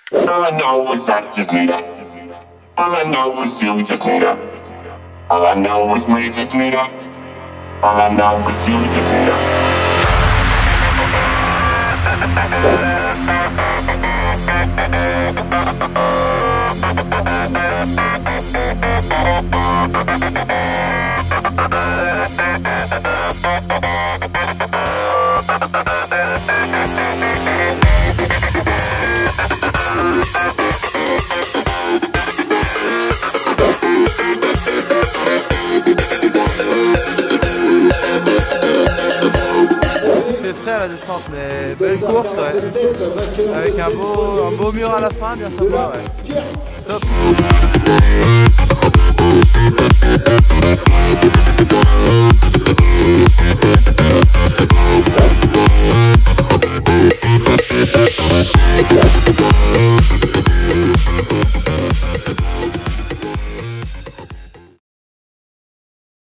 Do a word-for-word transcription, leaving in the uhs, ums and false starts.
All I know is I just need her. All I know is you just need her. All I know is we just need her. All I know is you just need her. Il fait frais à la descente, mais belle course, ouais. Avec un beau, un beau mur à la fin, bien sympa, ouais. Top. We'll be right back.